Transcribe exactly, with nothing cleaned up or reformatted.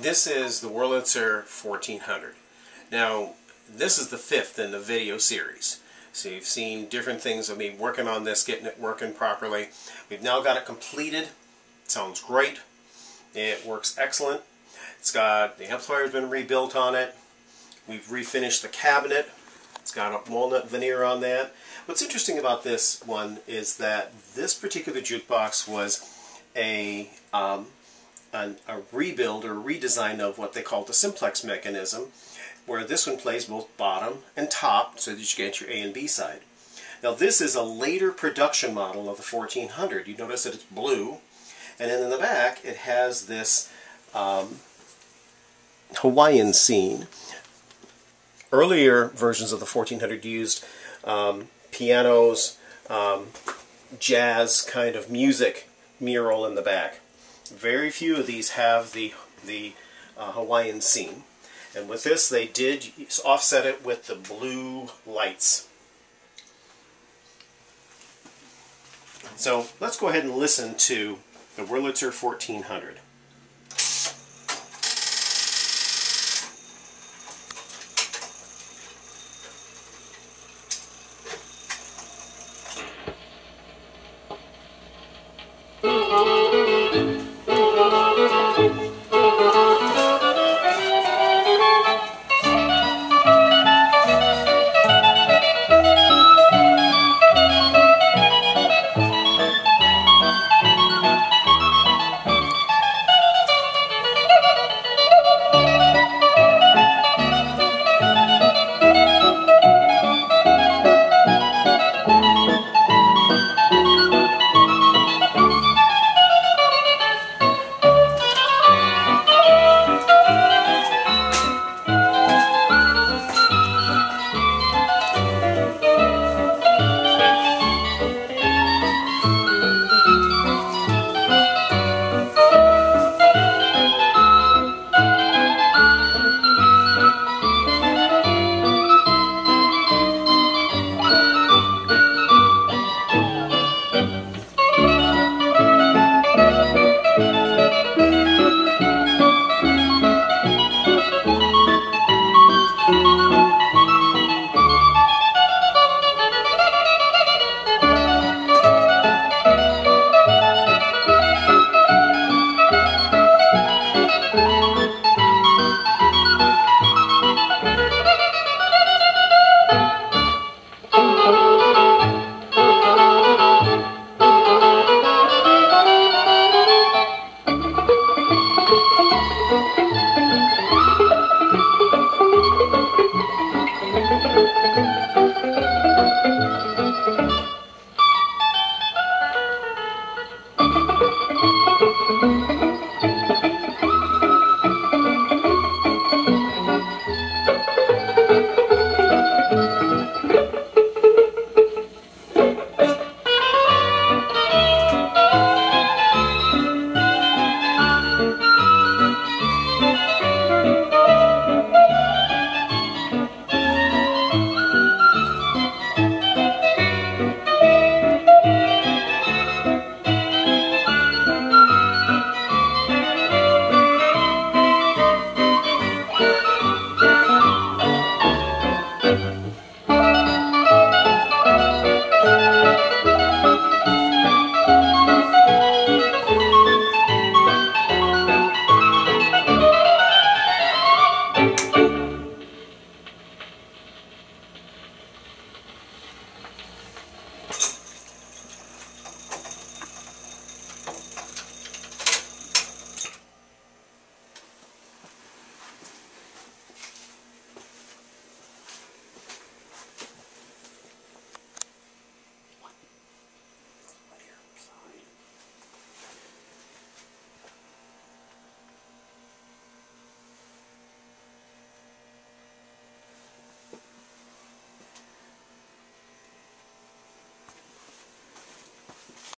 This is the Wurlitzer fourteen hundred. Now, this is the fifth in the video series. So you've seen different things of me working on this, getting it working properly. We've now got it completed. It sounds great. It works excellent. It's got, the amplifier's been rebuilt on it. We've refinished the cabinet. It's got a walnut veneer on that. What's interesting about this one is that this particular jukebox was a, um, an, a rebuild or redesign of what they call the Simplex mechanism, where this one plays both bottom and top so that you get your A and B side. Now this is a later production model of the fourteen hundred. You notice that it's blue, and then in the back it has this um, Hawaiian scene. Earlier versions of the fourteen hundred used um, pianos, um, jazz kind of music mural in the back. Very few of these have the, the uh, Hawaiian scene. And with this, they did offset it with the blue lights. So let's go ahead and listen to the Wurlitzer fourteen hundred.